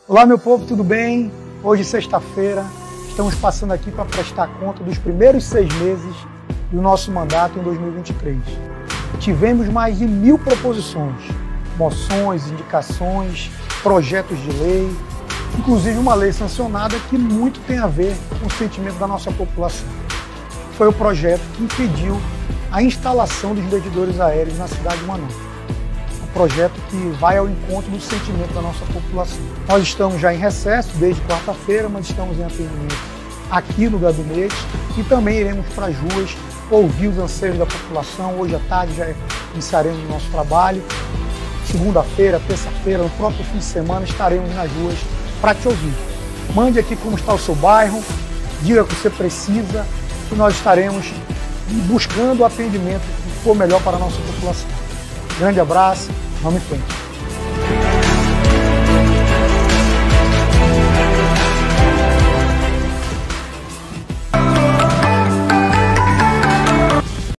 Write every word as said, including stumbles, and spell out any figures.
Olá, meu povo, tudo bem? Hoje, sexta-feira, estamos passando aqui para prestar conta dos primeiros seis meses do nosso mandato em dois mil e vinte e três. Tivemos mais de mil proposições, moções, indicações, projetos de lei, inclusive uma lei sancionada que muito tem a ver com o sentimento da nossa população. Foi o projeto que impediu a instalação dos medidores aéreos na cidade de Manaus. Projeto que vai ao encontro do sentimento da nossa população. Nós estamos já em recesso desde quarta-feira, mas estamos em atendimento aqui no gabinete e também iremos para as ruas ouvir os anseios da população. Hoje à tarde já iniciaremos o nosso trabalho. Segunda-feira, terça-feira, no próprio fim de semana estaremos nas ruas para te ouvir. Mande aqui como está o seu bairro, diga o que você precisa e nós estaremos buscando o atendimento que for melhor para a nossa população. Grande abraço, vamos em frente.